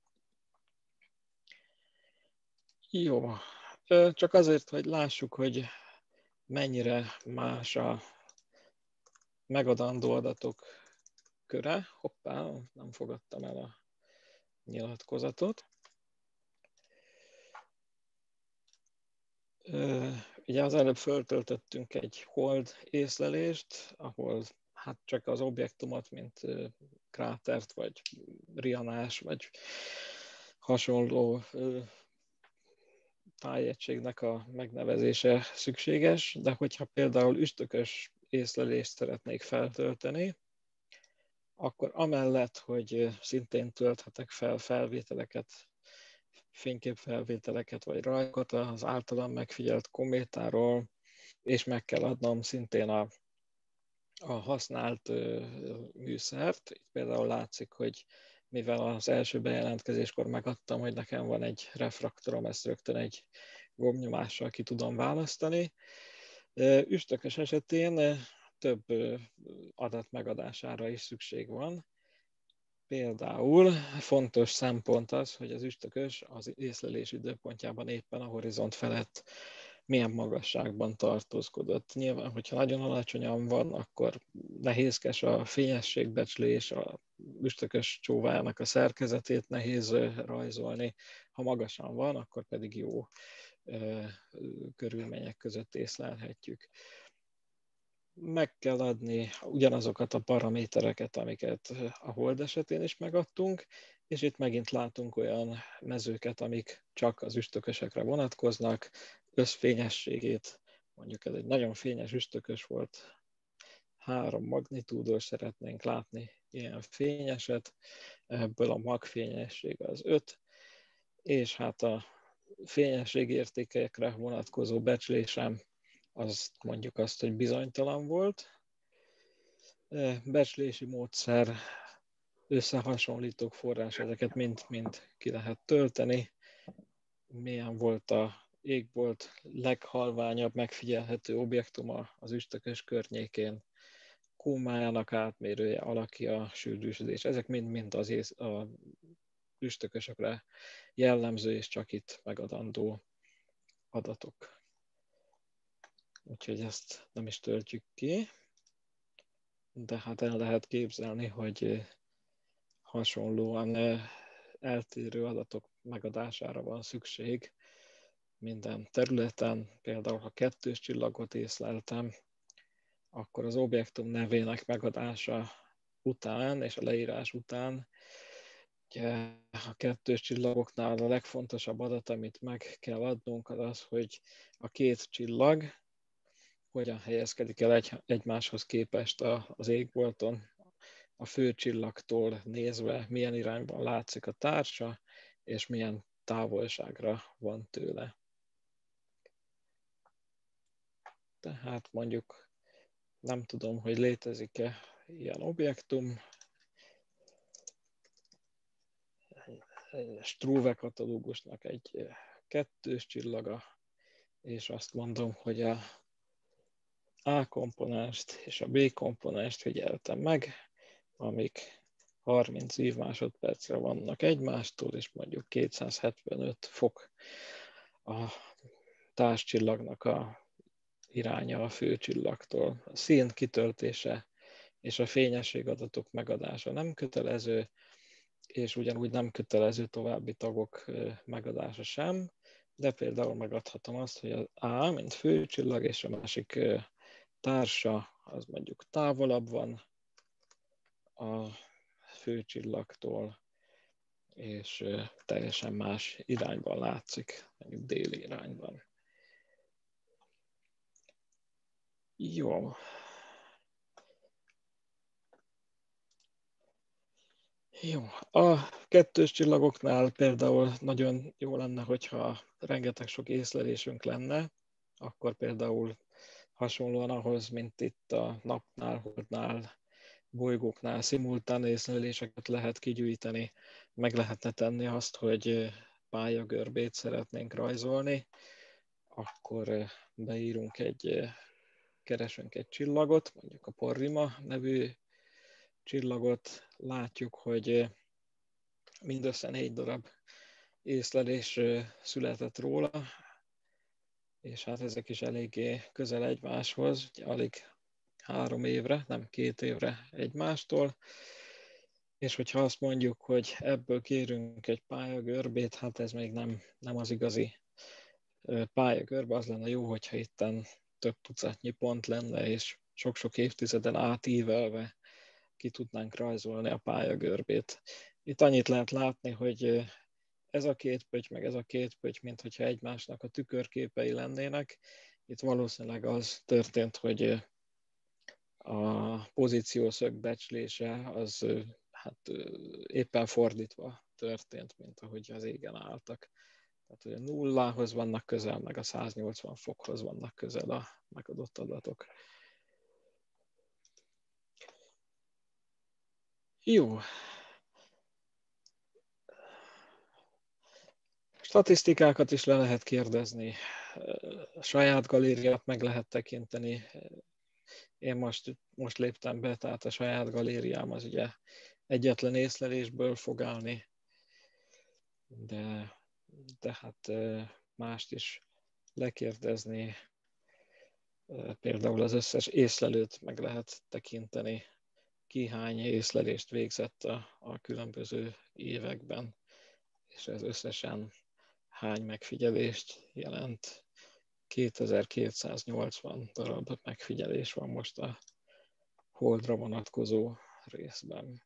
Jó, csak azért, hogy lássuk, hogy mennyire más a megadandó adatok köre. Hoppá, nem fogadtam el a nyilatkozatot. Ugye az előbb föltöltöttünk egy hold észlelést, ahol hát csak az objektumot, mint krátert, vagy rianás, vagy hasonló tájegységnek a megnevezése szükséges, de hogyha például üstökös észlelést szeretnék feltölteni, akkor amellett, hogy szintén tölthetek fel felvételeket, fényképfelvételeket vagy rajzokat az általam megfigyelt kométáról, és meg kell adnom szintén a használt műszert. Itt például látszik, hogy mivel az első bejelentkezéskor megadtam, hogy nekem van egy refraktorom, ezt rögtön egy gombnyomással ki tudom választani. Üstökös esetén több adat megadására is szükség van. Például fontos szempont az, hogy az üstökös az észlelés időpontjában éppen a horizont felett milyen magasságban tartózkodott. Nyilván, hogyha nagyon alacsonyan van, akkor nehézkes a fényességbecslés, a üstökös csóvájának a szerkezetét nehéz rajzolni. Ha magasan van, akkor pedig jó körülmények között észlelhetjük. Meg kell adni ugyanazokat a paramétereket, amiket a hold esetén is megadtunk, és itt megint látunk olyan mezőket, amik csak az üstökösekre vonatkoznak, összfényességét, mondjuk ez egy nagyon fényes üstökös volt, 3 magnitúdos szeretnénk látni ilyen fényeset, ebből a magfényesség az 5, és hát a fényességértékekre vonatkozó becslésem az mondjuk azt, hogy bizonytalan volt. Becslési módszer, összehasonlítók, forrás, ezeket mind ki lehet tölteni. Milyen volt a égbolt leghalványabb megfigyelhető objektuma az üstökös környékén, kómájának átmérője, alakja, sűrűsödés. Ezek mind az üstökösökre jellemző és csak itt megadandó adatok. Úgyhogy ezt nem is töltjük ki, de hát el lehet képzelni, hogy hasonlóan eltérő adatok megadására van szükség minden területen. Például, ha 2 csillagot észleltem, akkor az objektum nevének megadása után és a leírás után, ugye a 2 csillagoknál a legfontosabb adat, amit meg kell adnunk, az az, hogy a 2 csillag hogyan helyezkedik el egymáshoz képest az égbolton, a fő csillagtól nézve milyen irányban látszik a társa, és milyen távolságra van tőle. Tehát mondjuk nem tudom, hogy létezik-e ilyen objektum. Struve katalógusnak egy 2 csillaga, és azt mondom, hogy a A komponenst és a B komponenst figyeltem meg, amik 30 évmásodpercre vannak egymástól, és mondjuk 275 fok a társcsillagnak a iránya a főcsillagtól. A szín kitöltése és a fényességadatok megadása nem kötelező, és ugyanúgy nem kötelező további tagok megadása sem, de például megadhatom azt, hogy az A, mint főcsillag, és a másik társa, az mondjuk távolabb van a főcsillagtól, és teljesen más irányban látszik, mondjuk déli irányban. Jó. Jó. A 2 csillagoknál például nagyon jó lenne, hogyha rengeteg sok észlelésünk lenne, akkor például hasonlóan ahhoz, mint itt a napnál, holdnál, bolygóknál szimultán észleléseket lehet kigyűjteni, meg lehetne tenni azt, hogy pályagörbét szeretnénk rajzolni, akkor keresünk egy csillagot, mondjuk a Porrima nevű csillagot, látjuk, hogy mindössze 4 darab észlelés született róla, és hát ezek is eléggé közel egymáshoz, alig 3 évre, nem 2 évre egymástól, és hogyha azt mondjuk, hogy ebből kérünk egy pályagörbét, hát ez még nem az igazi pályagörbe, az lenne jó, hogyha itten több tucatnyi pont lenne, és sok-sok évtizeden átívelve ki tudnánk rajzolni a pályagörbét. Itt annyit lehet látni, hogy ez a 2 pötty, meg ez a 2 pötty, mint hogyha egymásnak a tükörképei lennének. Itt valószínűleg az történt, hogy a pozíciószög becslése az hát éppen fordítva történt, mint ahogy az égen álltak. Tehát, hogy a nullához vannak közel, meg a 180 fokhoz vannak közel a megadott adatok. Jó. Statisztikákat is le lehet kérdezni, a saját galériát meg lehet tekinteni. Én most léptem be, tehát a saját galériám az ugye egyetlen észlelésből fog állni, de hát mást is lekérdezni. Például az összes észlelőt meg lehet tekinteni, ki hány észlelést végzett a különböző években, és ez összesen hány megfigyelést jelent. 2280 darab megfigyelés van most a Holdra vonatkozó részben.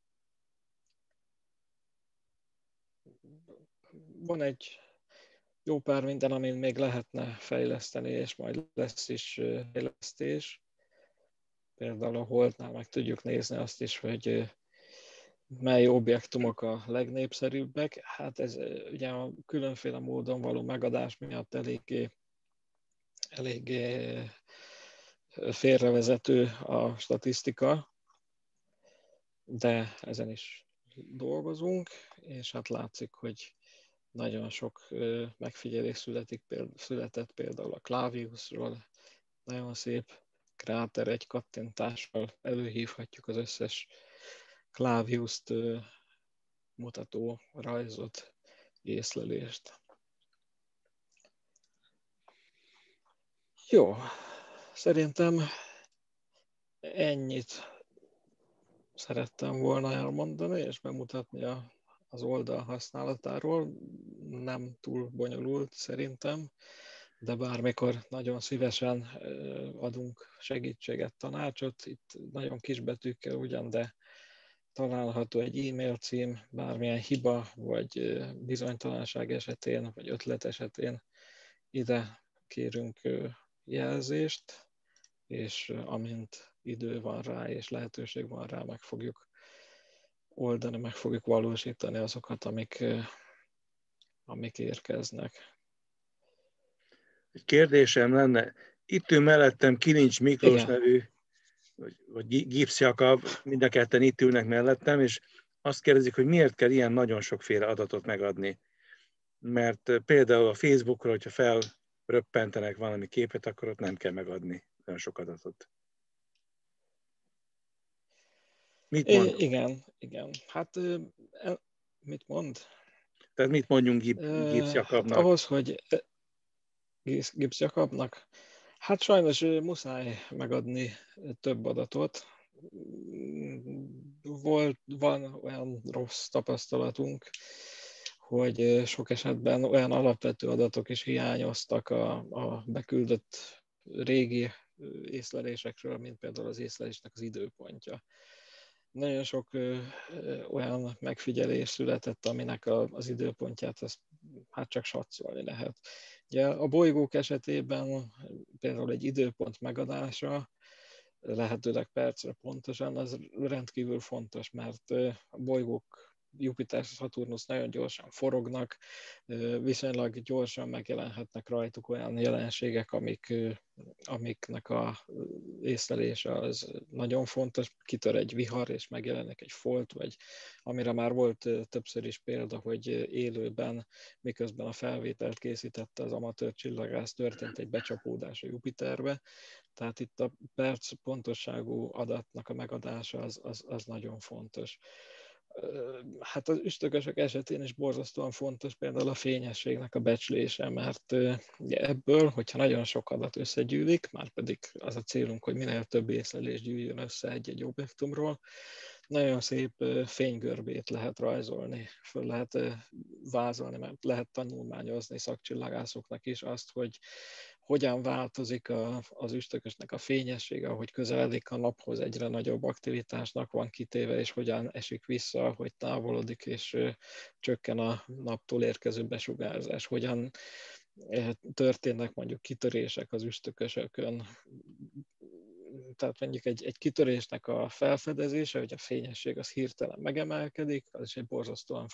Van egy jó pár minden, amin még lehetne fejleszteni, és majd lesz is fejlesztés. Például a Holdnál meg tudjuk nézni azt is, hogy mely objektumok a legnépszerűbbek. Hát ez ugye a különféle módon való megadás miatt eléggé félrevezető a statisztika, de ezen is dolgozunk, és hát látszik, hogy nagyon sok megfigyelés született például a Claviusról, nagyon szép kráter, egy kattintással előhívhatjuk az összes Claviust mutató rajzot, észlelést. Jó, szerintem ennyit szerettem volna elmondani és bemutatni az oldal használatáról, nem túl bonyolult szerintem, de bármikor nagyon szívesen adunk segítséget, tanácsot, itt nagyon kisbetűkkel ugyan, de található egy e-mail cím, bármilyen hiba, vagy bizonytalanság esetén, vagy ötlet esetén ide kérünk jelzést, és amint idő van rá, és lehetőség van rá, meg fogjuk oldani, meg fogjuk valósítani azokat, amik érkeznek. Egy kérdésem lenne, itt ül mellettem Kilincs Miklós Igen. nevű, vagy Gipsz Jakab, mind a ketten itt ülnek mellettem, és azt kérdezik, hogy miért kell ilyen nagyon sokféle adatot megadni. Mert például a Facebookról, hogyha felröppentenek valami képet, akkor ott nem kell megadni olyan sok adatot. Mit mond? Igen. Hát mit mond? Tehát mit mondjunk Gipsz Jakabnak? Hát ahhoz, hogy Gipsz Jakabnak, hát sajnos muszáj megadni több adatot. Van olyan rossz tapasztalatunk, hogy sok esetben olyan alapvető adatok is hiányoztak a beküldött régi észlelésekről, mint például az észlelésnek az időpontja. Nagyon sok olyan megfigyelés született, aminek az időpontját azt hát csak satszolni lehet. Ugye a bolygók esetében például egy időpont megadása, lehetőleg percre pontosan, az rendkívül fontos, mert a bolygók Jupiter, Saturnus nagyon gyorsan forognak, viszonylag gyorsan megjelenhetnek rajtuk olyan jelenségek, amiknek a észlelése az nagyon fontos. Kitör egy vihar, és megjelenik egy folt, vagy amire már volt többször is példa, hogy élőben, miközben a felvételt készítette az amatőr csillagász, történt egy becsapódás a Jupiterbe. Tehát itt a perc pontosságú adatnak a megadása az nagyon fontos. Hát az üstökösök esetén is borzasztóan fontos például a fényességnek a becslése, mert ugye ebből, hogyha nagyon sok adat összegyűlik, már pedig az a célunk, hogy minél több észlelés gyűjjön össze egy-egy objektumról, nagyon szép fénygörbét lehet rajzolni, föl lehet vázolni, mert lehet tanulmányozni szakcsillagászoknak is azt, hogy hogyan változik az üstökösnek a fényessége, ahogy közeledik a naphoz, egyre nagyobb aktivitásnak van kitéve, és hogyan esik vissza, hogy távolodik, és csökken a naptól érkező besugárzás, hogyan történnek mondjuk kitörések az üstökösökön. Tehát mondjuk egy kitörésnek a felfedezése, hogy a fényesség az hirtelen megemelkedik, az is egy borzasztóan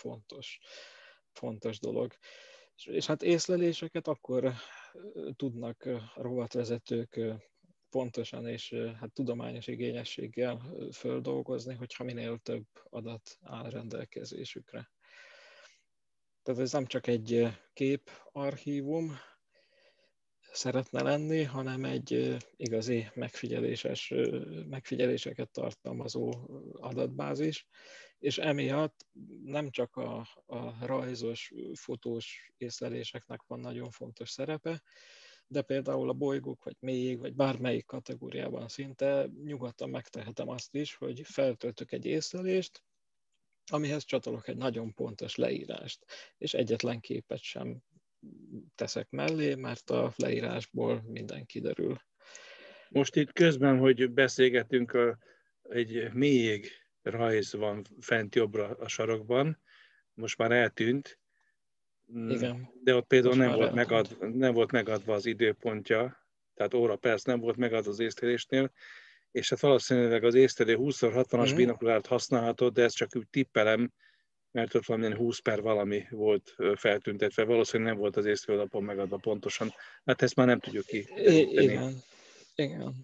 fontos dolog. És hát észleléseket akkor tudnak a rovatvezetők pontosan és hát tudományos igényességgel földolgozni, hogyha minél több adat áll rendelkezésükre. Tehát ez nem csak egy képarchívum szeretne lenni, hanem egy igazi megfigyeléseket tartalmazó adatbázis, és emiatt nem csak a rajzos, fotós észleléseknek van nagyon fontos szerepe, de például a bolygók, vagy mélyég, vagy bármelyik kategóriában szinte nyugodtan megtehetem azt is, hogy feltöltök egy észlelést, amihez csatolok egy nagyon pontos leírást, és egyetlen képet sem teszek mellé, mert a leírásból minden kiderül. Most itt közben, hogy beszélgetünk, egy mélyég rajz van fent jobbra a sarokban, most már eltűnt, Igen, de ott például most nem volt megadva az időpontja, tehát óra perc nem volt megadva az észlelésnél, és hát valószínűleg az észlelő 20x60-as binokulárt használhatod, de ezt csak úgy tippelem, mert ott valamilyen 20 per valami volt feltüntetve, valószínűleg nem volt az észlelőlapon megadva pontosan. Hát ezt már nem tudjuk kideríteni. Igen.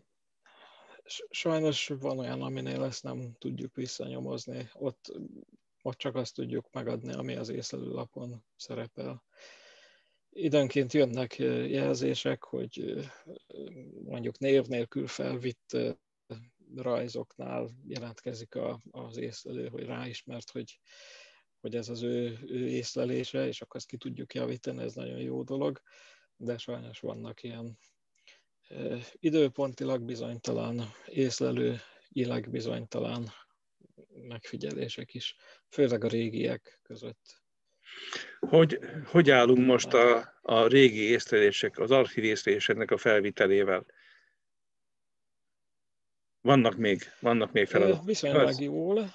Sajnos van olyan, aminél ezt nem tudjuk visszanyomozni. Ott csak azt tudjuk megadni, ami az észlelőlapon szerepel. Időnként jönnek jelzések, hogy mondjuk név nélkül felvitt rajzoknál jelentkezik az észlelő, hogy ráismert, hogy ez az ő észlelése, és akkor ezt ki tudjuk javítani, ez nagyon jó dolog, de sajnos vannak ilyen időpontilag bizonytalan, észlelőileg bizonytalan megfigyelések is, főleg a régiek között. Hogy állunk most a régi észlelések, az archív észleléseknek a felvitelével? Vannak még feladatok. Viszonylag jól.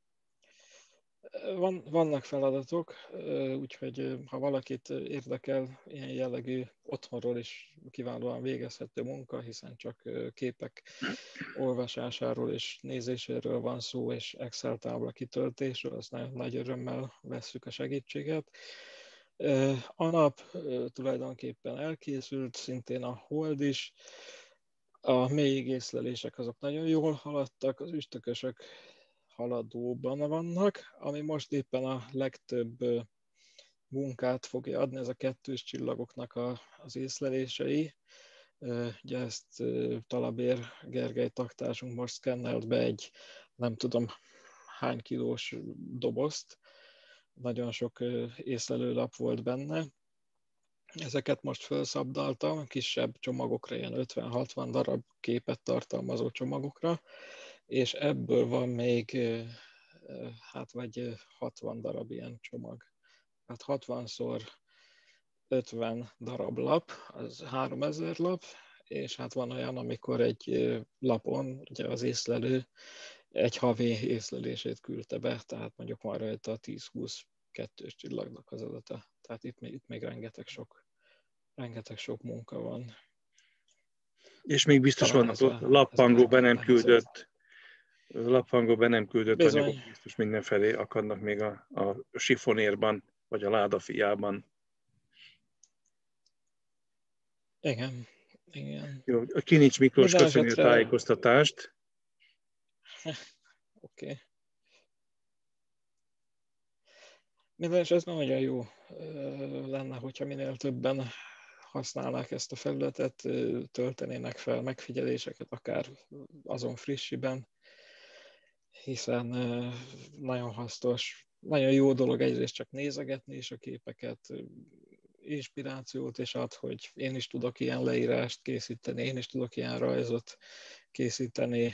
Vannak feladatok, úgyhogy ha valakit érdekel ilyen jellegű otthonról is kiválóan végezhető munka, hiszen csak képek olvasásáról és nézéséről van szó, és Excel tábla kitöltésről, azt nagyon nagy örömmel vesszük a segítséget. A nap tulajdonképpen elkészült, szintén a hold is. A mélyigészlelések azok nagyon jól haladtak, az üstökösök haladóban vannak, ami most éppen a legtöbb munkát fogja adni, ez a kettős csillagoknak az észlelései. Ugye ezt Talabér Gergely taktársunk most szkennelt be egy nem tudom hány kilós dobozt, nagyon sok észlelőlap volt benne. Ezeket most felszabdaltam, kisebb csomagokra, ilyen 50-60 darab képet tartalmazó csomagokra, és ebből van még hát vagy 60 darab ilyen csomag. Hát 60x 50 darab lap, az 3000 lap, és hát van olyan, amikor egy lapon ugye az észlelő egy havi észlelését küldte be, tehát mondjuk van rajta a 10-20 kettős csillagnak az adata. Tehát itt még rengeteg sok munka van. És még biztos vannak lappangó be nem küldött anyagok, biztos mindenfelé akadnak még a sifonérban, vagy a ládafiában. Igen. Jó, a Kinics Miklós, köszönjük a tájékoztatást. Oké. Mindenesetre ez nagyon jó lenne, hogyha minél többen használnák ezt a felületet, töltenének fel megfigyeléseket, akár azon frissiben, hiszen nagyon hasznos, nagyon jó dolog egyrészt csak nézegetni is a képeket, inspirációt is ad, hogy én is tudok ilyen leírást készíteni, én is tudok ilyen rajzot készíteni,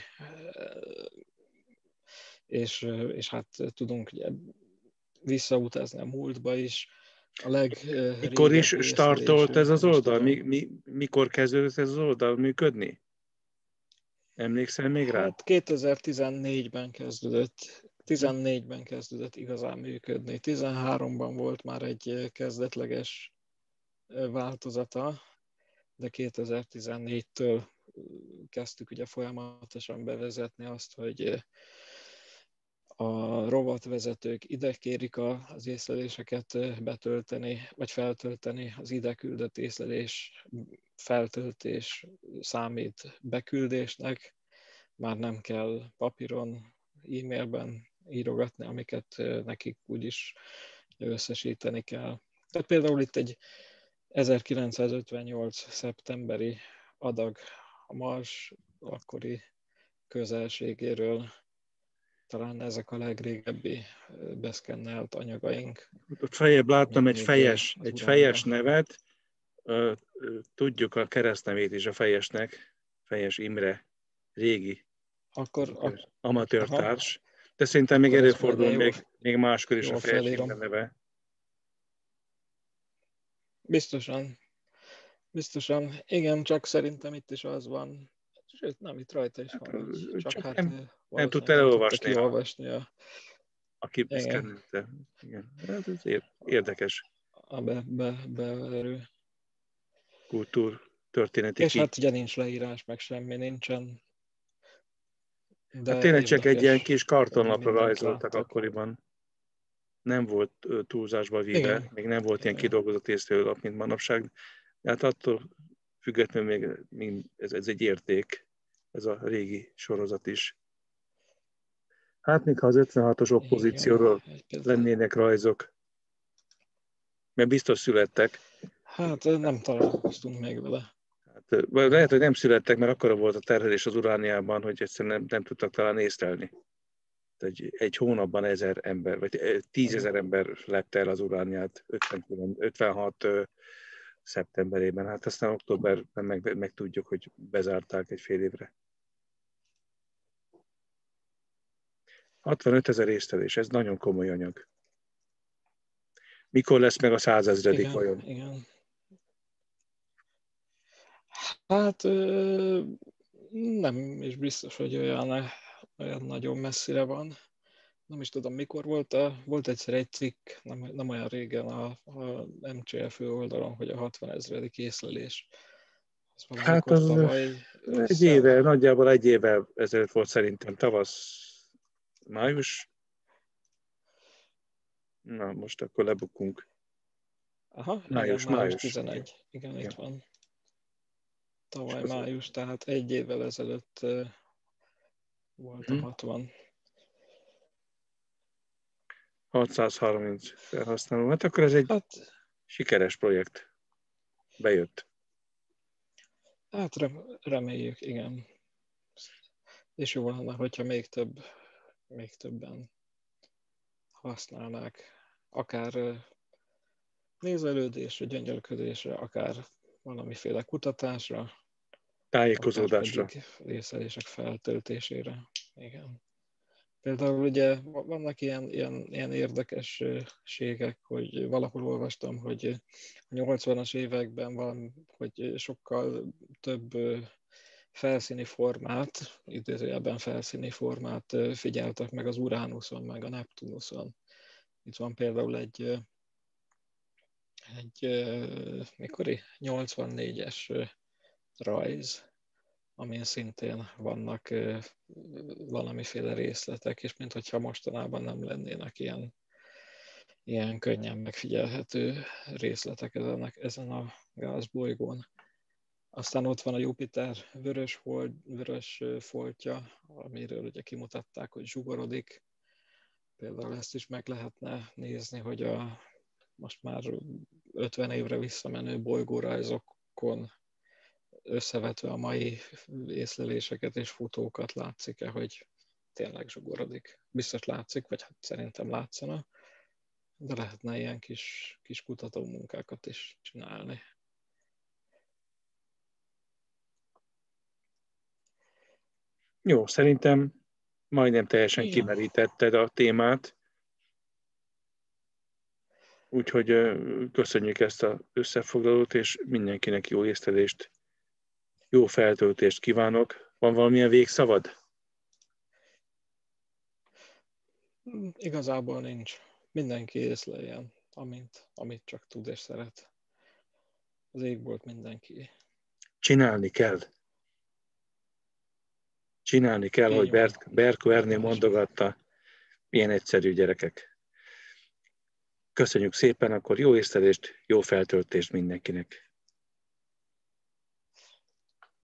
és hát tudunk ugye visszautazni a múltba is. Mikor is startolt ez az oldal? Mikor kezdődött ez az oldal működni? Emlékszel még rá? Hát 2014-ben kezdődött. 14-ben kezdődött igazán működni. 13-ban volt már egy kezdetleges változata, de 2014-től kezdtük ugye folyamatosan bevezetni azt, hogy a rovatvezetők ide kérik az észleléseket betölteni, vagy feltölteni, az ide küldött észlelés feltöltés számít beküldésnek, már nem kell papíron, e-mailben írogatni, amiket nekik úgyis összesíteni kell. Tehát például itt egy 1958. szeptemberi adag a Mars akkori közelségéről, talán ezek a legrégebbi beszkennelt anyagaink. Ott feljebb láttam egy fejes nevet, tudjuk a keresztnevét is a fejesnek, Fejes Imre, régi amatőrtárs, de szerintem még előfordul még máskor is a Fejes Imre neve. Biztosan. Igen, csak szerintem itt is az van. Sőt, nem, itt rajta is van. Csak hát nem tudta elolvasni. Aki igen. szkennelte. Igen. Hát ez érdekes. A beverő. Kultúrtörténeti és hát ugye nincs leírás, meg semmi nincsen. De hát tényleg csak egy ilyen kis kartonlapra rajzoltak akkoriban. Nem volt túlzásba véve, igen. Még nem volt ilyen kidolgozott észlelőlap, mint manapság. De hát attól függetlenül még ez egy érték, ez a régi sorozat is. Hát még ha az 56-os oppozícióról lennének rajzok, mert biztos születtek. Hát nem találkoztunk még vele. Hát, lehet, hogy nem születtek, mert akkora volt a terhelés az Urániában, hogy egyszerűen nem tudtak talán észlelni. Egy hónapban 1000 ember, vagy 10 000 ember lepte el az Urániát 56 szeptemberében. Hát aztán októberben meg tudjuk, hogy bezárták egy fél évre. 65 000 észlelés, ez nagyon komoly anyag. Mikor lesz meg a 100 000. vajon? Igen. Hát nem is biztos, hogy olyan nagyon messzire van. Nem is tudom, mikor volt egyszer egy cikk, nem olyan régen a MCL főoldalon, hogy a 60 000. észlelés. Az Hát valamikor az tavaly egy ősszel. éve, nagyjából egy éve ezelőtt volt szerintem, tavasz, május. Na, most akkor lebukunk. Aha, igen, Május. május 11. Igen, itt Igen. van. Tavaly május, tehát egy évvel ezelőtt volt a 60. 630 felhasználó. Hát akkor ez egy sikeres projekt. Bejött. Hát reméljük, igen. És jó lenne, hogyha még többen használnák. Akár nézelődésre, gyöngyölködésre, akár valamiféle kutatásra, akár Tájékozódásra. pedig észlelések feltöltésére. Igen. Például ugye vannak ilyen érdekességek, hogy valahol olvastam, hogy a 80-as években hogy sokkal több felszíni formát, idézőjelben felszíni formát figyeltek meg az Uránuszon, meg a Neptunuszon. Itt van például egy mikori 84-es rajz, amin szintén vannak valamiféle részletek, és minthogyha mostanában nem lennének ilyen könnyen megfigyelhető részletek ezen a gázbolygón. Aztán ott van a Jupiter vörös foltja, amiről ugye kimutatták, hogy zsugorodik. Például ezt is meg lehetne nézni, hogy a most már 50 évre visszamenő bolygórajzokon összevetve a mai észleléseket és futókat látszik-e, hogy tényleg zsugorodik. Biztos látszik, vagy hát szerintem látszana, de lehetne ilyen kis kutató munkákat is csinálni. Jó, szerintem majdnem teljesen Igen. kimerítetted a témát. Úgyhogy köszönjük ezt az összefoglalót, és mindenkinek jó észlelést, jó feltöltést kívánok. Van valamilyen végszavad? Igazából nincs. Mindenki észleljen, amit csak tud és szeret. Az égbolt mindenki. Csinálni kell. Csinálni kell, hogy Berko Ernő mondogatta. Milyen egyszerű, gyerekek. Köszönjük szépen, akkor jó észlelést, jó feltöltést mindenkinek.